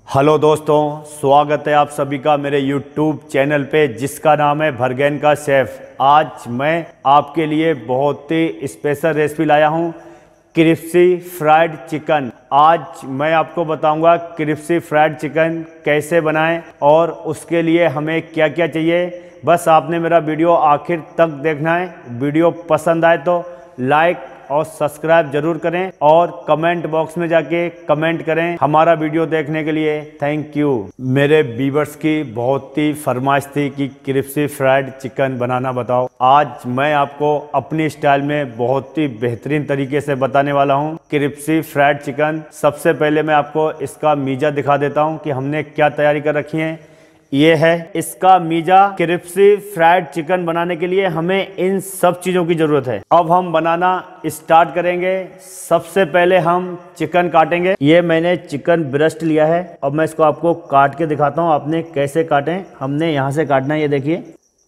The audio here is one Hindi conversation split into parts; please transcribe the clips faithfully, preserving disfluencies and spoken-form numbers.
हेलो दोस्तों, स्वागत है आप सभी का मेरे यूट्यूब चैनल पे जिसका नाम है भरगैन का शेफ। आज मैं आपके लिए बहुत ही स्पेशल रेसिपी लाया हूँ, क्रिस्पी फ्राइड चिकन। आज मैं आपको बताऊंगा क्रिस्पी फ्राइड चिकन कैसे बनाएं और उसके लिए हमें क्या क्या चाहिए। बस आपने मेरा वीडियो आखिर तक देखना है। वीडियो पसंद आए तो लाइक और सब्सक्राइब जरूर करें और कमेंट बॉक्स में जाके कमेंट करें हमारा वीडियो देखने के लिए। Thank you. मेरे व्यूअर्स की बहुत ही फरमाइश थी कि क्रिस्पी फ्राइड चिकन बनाना बताओ। आज मैं आपको अपनी स्टाइल में बहुत ही बेहतरीन तरीके से बताने वाला हूं क्रिस्पी फ्राइड चिकन। सबसे पहले मैं आपको इसका मीजा दिखा देता हूं कि हमने क्या तैयारी कर रखी है। ये है इसका मीजा। क्रिस्पी फ्राइड चिकन बनाने के लिए हमें इन सब चीज़ों की ज़रूरत है। अब हम बनाना स्टार्ट करेंगे। सबसे पहले हम चिकन काटेंगे। ये मैंने चिकन ब्रेस्ट लिया है। अब मैं इसको आपको काट के दिखाता हूँ आपने कैसे काटें। हमने यहाँ से काटना है, ये देखिए।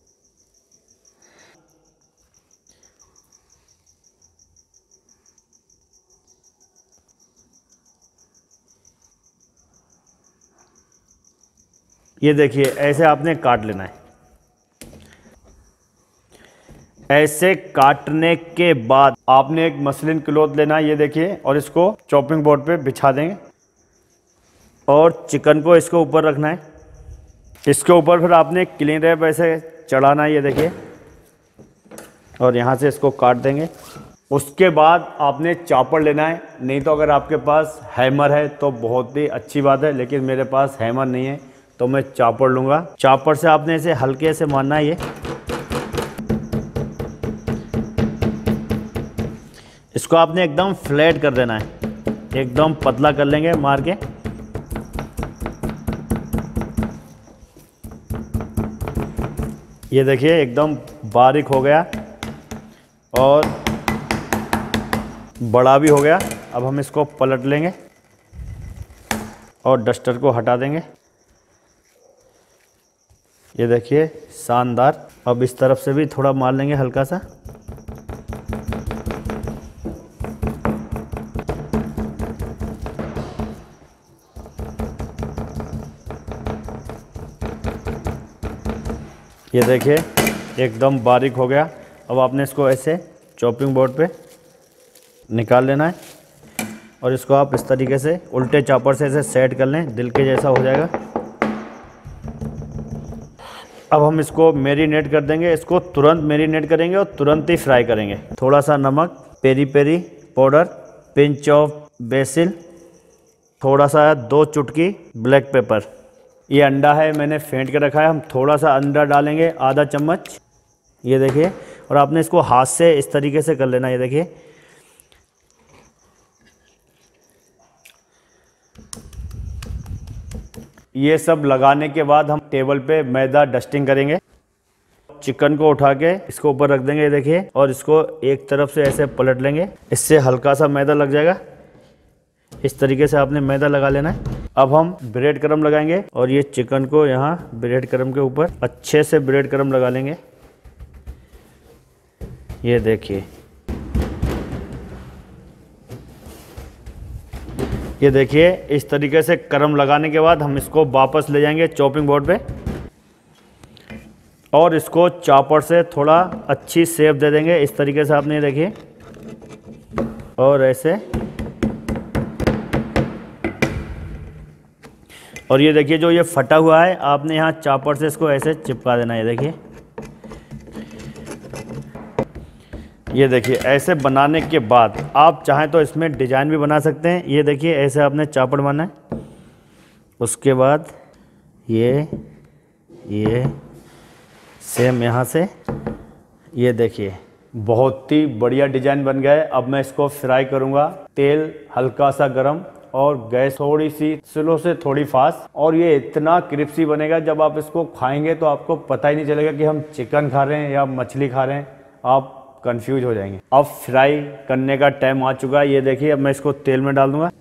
ये देखिए, ऐसे आपने काट लेना है। ऐसे काटने के बाद आपने एक मसलिन क्लॉथ लेना है, ये देखिए, और इसको चॉपिंग बोर्ड पे बिछा देंगे और चिकन को इसको ऊपर रखना है। इसके ऊपर फिर आपने क्लीन रैप ऐसे चढ़ाना है, ये देखिए, और यहाँ से इसको काट देंगे। उसके बाद आपने चॉपर लेना है, नहीं तो अगर आपके पास हैमर है तो बहुत ही अच्छी बात है, लेकिन मेरे पास हैमर नहीं है तो मैं चॉपर लूँगा। चॉपर से आपने इसे हल्के से मारना है। ये इसको आपने एकदम फ्लैट कर देना है, एकदम पतला कर लेंगे मार के। ये देखिए एकदम बारीक हो गया और बड़ा भी हो गया। अब हम इसको पलट लेंगे और डस्टर को हटा देंगे। ये देखिए शानदार। अब इस तरफ से भी थोड़ा मार लेंगे हल्का सा। ये देखिए एकदम बारीक हो गया। अब आपने इसको ऐसे चॉपिंग बोर्ड पे निकाल लेना है और इसको आप इस तरीके से उल्टे चॉपर से ऐसे सेट कर लें, दिल के जैसा हो जाएगा। अब हम इसको मैरिनेट कर देंगे। इसको तुरंत मैरिनेट करेंगे और तुरंत ही फ्राई करेंगे। थोड़ा सा नमक, peri peri powder, pinch of basil, थोड़ा सा दो चुटकी ब्लैक पेपर। ये अंडा है, मैंने फेंट के रखा है। हम थोड़ा सा अंडा डालेंगे, आधा चम्मच। ये देखिए, और आपने इसको हाथ से इस तरीके से कर लेना। ये देखिए, ये सब लगाने के बाद हम टेबल पे मैदा डस्टिंग करेंगे। चिकन को उठा के इसको ऊपर रख देंगे, ये देखिए, और इसको एक तरफ से ऐसे पलट लेंगे। इससे हल्का सा मैदा लग जाएगा। इस तरीके से आपने मैदा लगा लेना है। अब हम ब्रेड क्रम्ब लगाएंगे और ये चिकन को यहाँ ब्रेड क्रम्ब के ऊपर अच्छे से ब्रेड क्रम्ब लगा लेंगे। ये देखिए, ये देखिए इस तरीके से क्रम्ब लगाने के बाद हम इसको वापस ले जाएंगे चॉपिंग बोर्ड पे और इसको चॉपर से थोड़ा अच्छी शेप दे देंगे। इस तरीके से आपने, देखिए, और ऐसे। और ये देखिए जो ये फटा हुआ है, आपने यहाँ चॉपर से इसको ऐसे चिपका देना है। ये देखिए, ये देखिए ऐसे बनाने के बाद आप चाहें तो इसमें डिजाइन भी बना सकते हैं। ये देखिए ऐसे आपने चॉपर मारना है। उसके बाद ये ये सेम यहाँ से। ये देखिए बहुत ही बढ़िया डिजाइन बन गया है। अब मैं इसको फ्राई करूँगा। तेल हल्का सा गरम और गैस थोड़ी सी स्लो से थोड़ी फास्ट। और ये इतना क्रिस्पी बनेगा, जब आप इसको खाएंगे तो आपको पता ही नहीं चलेगा कि हम चिकन खा रहे हैं या मछली खा रहे हैं। आप कंफ्यूज हो जाएंगे। अब फ्राई करने का टाइम आ चुका है। ये देखिए, अब मैं इसको तेल में डाल दूंगा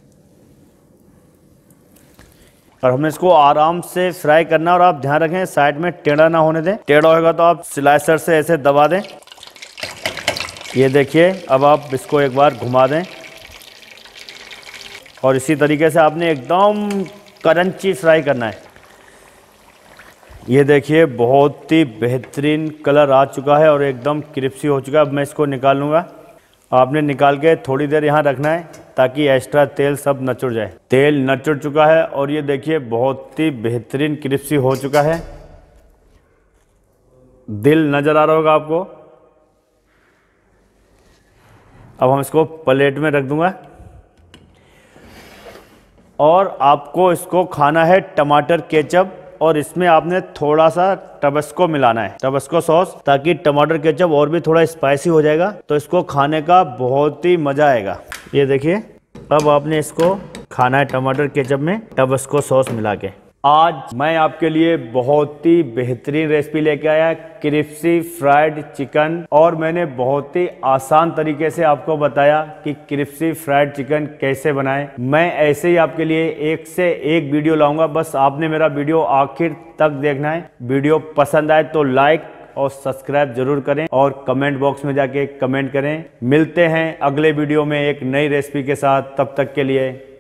और हमें इसको आराम से फ्राई करना। और आप ध्यान रखें साइड में टेढ़ा ना होने दें। टेढ़ा होगा तो आप स्लाइसर से ऐसे दबा दें। ये देखिए, अब आप इसको एक बार घुमा दें और इसी तरीके से आपने एकदम क्रंची फ्राई करना है। ये देखिए बहुत ही बेहतरीन कलर आ चुका है और एकदम क्रिस्पी हो चुका है। अब मैं इसको निकाल लूँगा। आपने निकाल के थोड़ी देर यहाँ रखना है ताकि एक्स्ट्रा तेल सब नचुड़ जाए। तेल नचुड़ चुका है और ये देखिए बहुत ही बेहतरीन क्रिस्पी हो चुका है। दिल नज़र आ रहा होगा आपको। अब हम इसको प्लेट में रख दूंगा और आपको इसको खाना है टमाटर केचप और इसमें आपने थोड़ा सा टबस्को मिलाना है, टबस्को सॉस, ताकि टमाटर केचप और भी थोड़ा स्पाइसी हो जाएगा तो इसको खाने का बहुत ही मज़ा आएगा। ये देखिए अब आपने इसको खाना है टमाटर केचप में टबस्को सॉस मिला के। आज मैं आपके लिए बहुत ही बेहतरीन रेसिपी लेके आया, क्रिस्पी फ्राइड चिकन। और मैंने बहुत ही आसान तरीके से आपको बताया कि क्रिस्पी फ्राइड चिकन कैसे बनाएं। मैं ऐसे ही आपके लिए एक से एक वीडियो लाऊंगा, बस आपने मेरा वीडियो आखिर तक देखना है। वीडियो पसंद आए तो लाइक और सब्सक्राइब जरूर करें और कमेंट बॉक्स में जाके कमेंट करें। मिलते हैं अगले वीडियो में एक नई रेसिपी के साथ, तब तक के लिए